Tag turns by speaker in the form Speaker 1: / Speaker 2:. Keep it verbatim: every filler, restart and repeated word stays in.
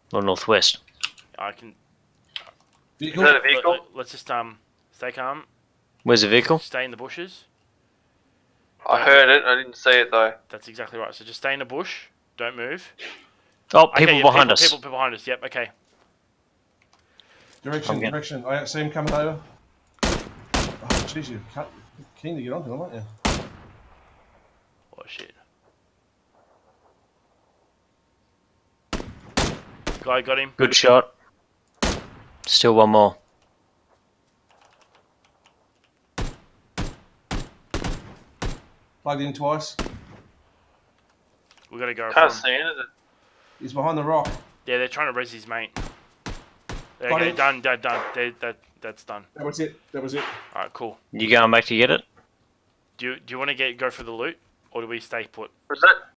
Speaker 1: Or northwest.
Speaker 2: I can.
Speaker 3: Vehicle?
Speaker 4: Is that a vehicle?
Speaker 2: Let, let's just um stay calm.
Speaker 1: Where's the vehicle?
Speaker 2: Stay in the bushes.
Speaker 4: I heard it, I didn't see it though.
Speaker 2: That's exactly right. So just stay in the bush. Don't move.
Speaker 1: Oh, people
Speaker 2: okay, yeah,
Speaker 1: behind
Speaker 2: people,
Speaker 1: us.
Speaker 2: People, people behind us. Yep. Okay.
Speaker 3: Direction,
Speaker 1: Okay.
Speaker 3: direction. I see him coming over. Oh, jeez, you're cut- keen to get onto him, aren't you?
Speaker 2: Oh shit. Guy got him.
Speaker 1: Good shot. Still one more.
Speaker 3: Plugged in twice.
Speaker 2: We gotta go.
Speaker 4: Can't
Speaker 2: for him.
Speaker 4: see it.
Speaker 3: He's behind the rock.
Speaker 2: Yeah, they're trying to res his mate. There,
Speaker 3: Got
Speaker 2: okay,
Speaker 3: it.
Speaker 2: done, done, done. They, that, that's done.
Speaker 3: That was it. That was it.
Speaker 2: All right, cool.
Speaker 1: You going back to get it?
Speaker 2: Do you, do you want to get go for the loot, or do we stay put?
Speaker 4: Was that